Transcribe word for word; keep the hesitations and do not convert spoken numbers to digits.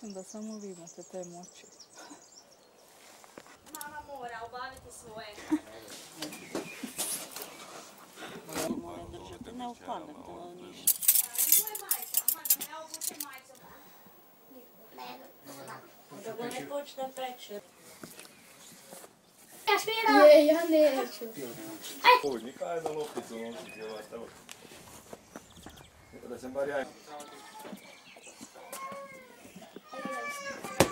mislim da samo vi imate te moći. Mama mora obaviti svoje. Mora držati, ne upadne to ništa. Moje majka, hvala, ja obučem majcom. Da ga ne počne preći. Ja špiram! Je, ja neću. Uđi, kaj na lopticu, momčić, je vas tamo. Da sam bar ja...